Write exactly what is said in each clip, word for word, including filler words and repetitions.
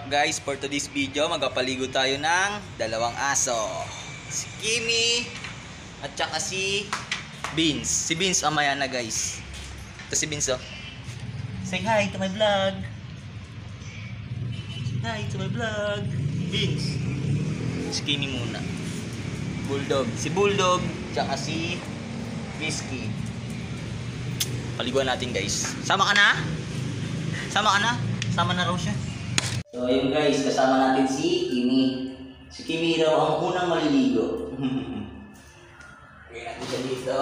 Guys, for today's video, magpapaligo tayo ng dalawang aso. Si Kimi at saka si Beans. Si Beans amaya na guys. Ito si Beans oh. Say hi to my vlog. Say hi to my vlog. Beans. Si Kimi muna. Bulldog. Si Bulldog tsaka si Whiskey. Paliguan natin guys. Sama ka na? Sama ka na? Sama na raw siya. So ayun guys, kasama natin si Kimi. Si Kimi raw ang unang maliligo. Kaya natin siya dito.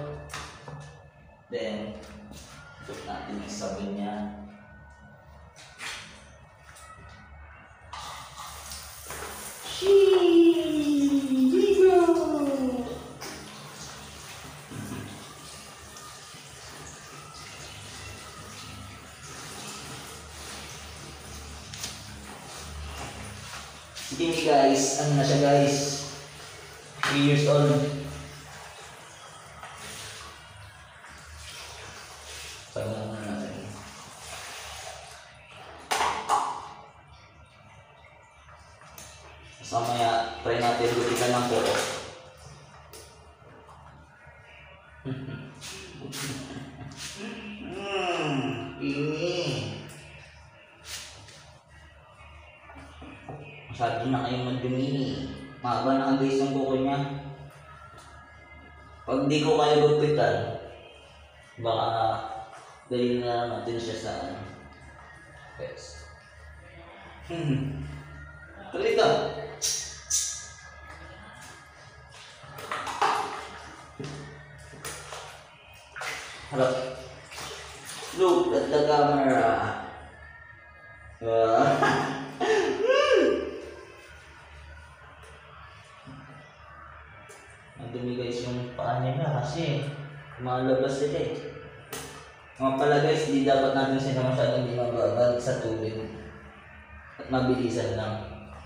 Then, put natin yung sabon niya. Ligo! Si Kimi guys, ano na siya guys? three years old. Pagano na natin. So mamaya, try natin gutikan ng poro. Hmm, Kimi. Masyado na kayong madumi. Mahaba na ang guys yung kuko niya. Pag di ko kayo gupitan, baka galing na natin siya sa ano. Yes. Hmm. Tulito. Hello. Look at the camera. Wow. Dumi guys yung paa nila kasi malabas sila eh. Mga pala guys, di dapat natin sila masyadong di mababag sa tubig at mabilisan lang.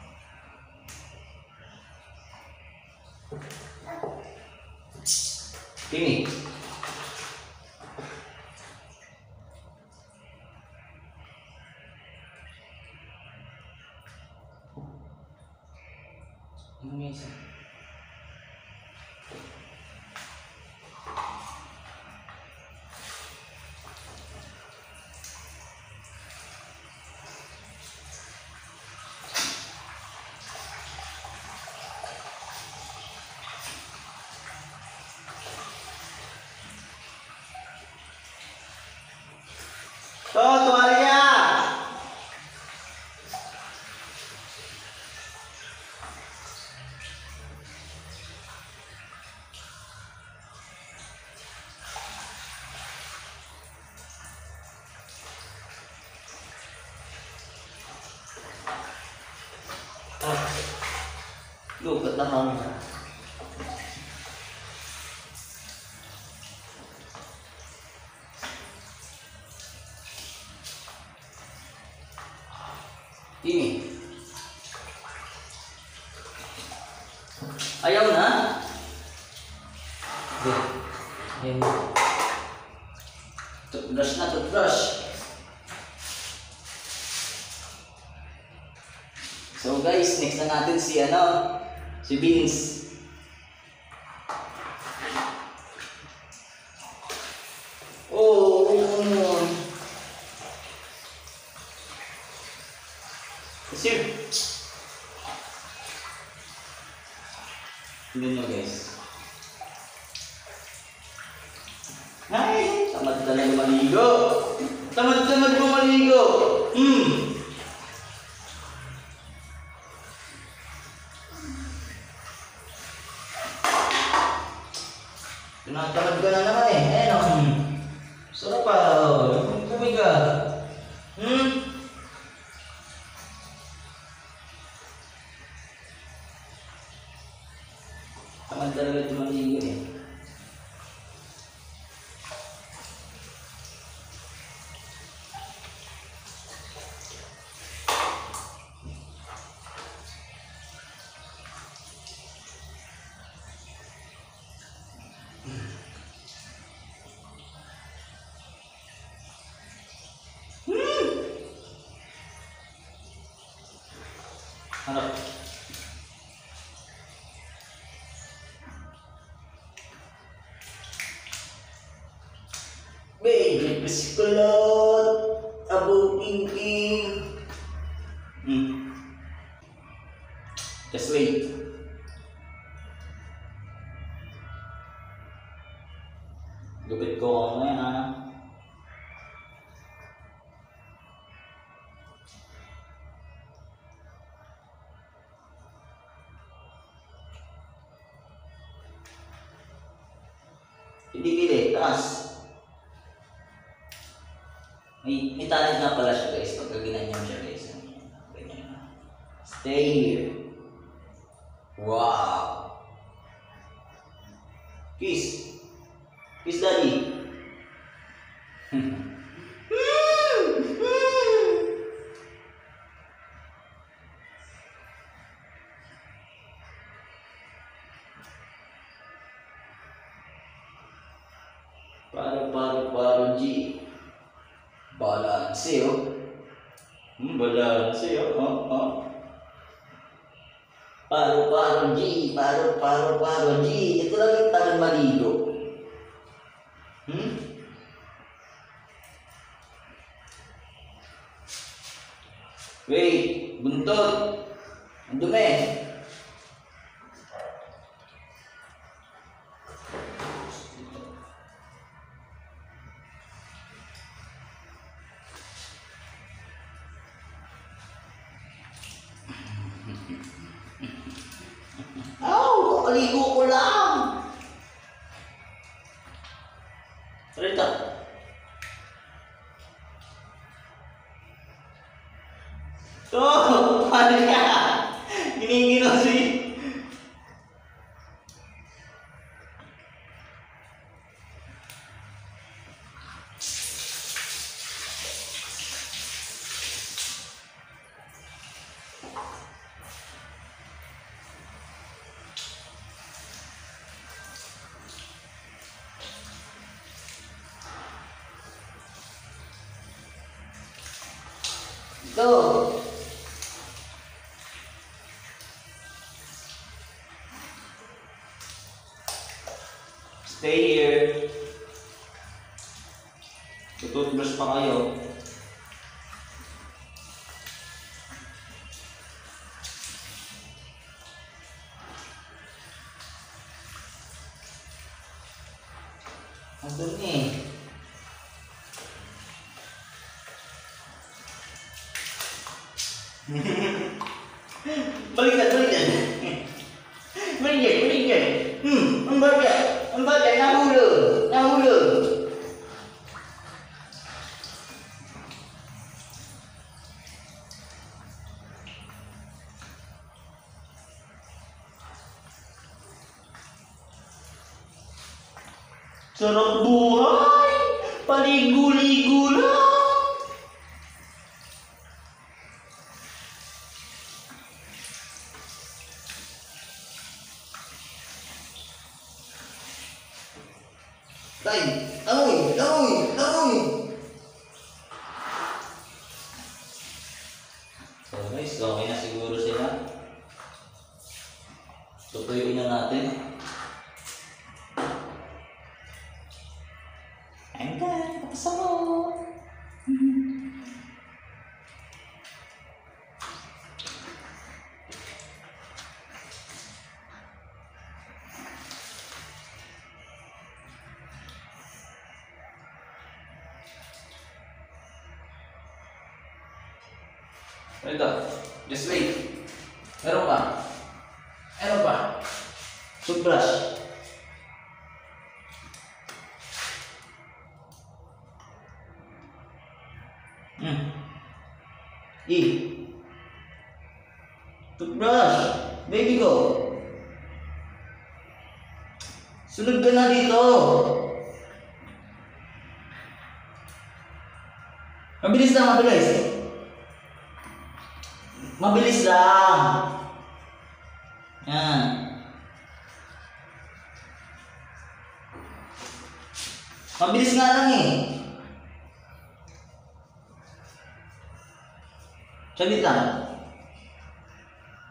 Kimi. Ini guys. To, tuwalya! Ah, lukat naman. Ini ayaw na. Ayun. Toothbrush na, toothbrush. So guys, next na natin si ano, si Beans. Oh, oh. Sir. Tingnan nyo guys. Ay, tamad talaga maligo. Tamad-tamad mo maligo. Hmm. Tinatamad ka na naman eh. Ayan o. Hmm. Sarap pa. Pumiga. Hmm. Tamad talaga tumaligo eh. Harap. Baby, pesikulot. Abang king-king. Hmm. Just wait. Gupit ko ako ngayon ha. Pili-pili, taas. May, may talent nga pala siya guys, pagka ginanyan siya guys. Ganyan na. Stay here. Wow. Kiss. Kiss daddy. Paro, paro, paro, G. Balanse, oh. Hmm, balanse, oh. Oh, oh. Paro, paro, G. Paro, paro, paro, G. Ito lang yung tanong maligo. Hmm? Wait, buntot. Ang dumi. Aw, kakaligo ko lang. Rita. Oh, paano ka? Giniginaw si... Go! Stay here. Tututbrush pa kayo. Ang dumi. Balikan, balikan. Balikan, balikan. Hmm, membaca, membaca nahulu, nahulu. Sarap buhay, paligo-ligo lang. Tay, langoy, langoy, langoy. So guys, okay na siguro sila. Tutuyuin na natin. Ayun ka, kapasa mo. Ito, just wait. Meron pa. Meron pa. Toothbrush. Hmm. E. Toothbrush. Baby ko. Sunod ka na dito. Mabilis lang, mabilis. Mabilis lang. Yan. Mabilis nga lang eh. Saglit lang.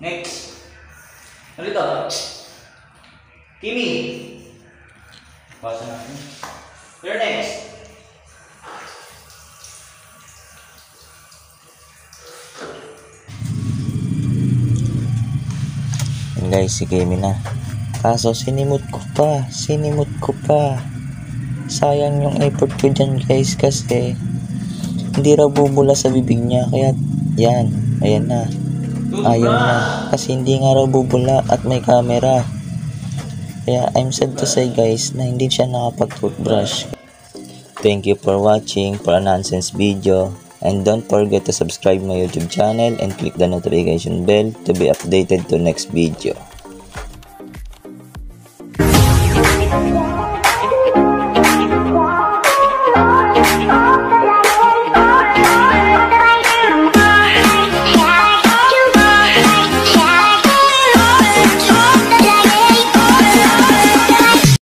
Next. Ano ito? Kimi. Basa natin. You're next. Yan guys, si Kimi na. Kaso sinimot ko pa. Sinimot ko pa. Sayang yung effort ko dyan guys kasi hindi raw bubula sa bibig niya. Kaya yan. Ayan na. Ayaw na. Kasi hindi nga raw bubula at may camera. Kaya I'm sad to say guys na hindi siya nakapag-toothbrush. Thank you for watching for a nonsense video. And don't forget to subscribe my YouTube channel and click the notification bell to be updated to next video.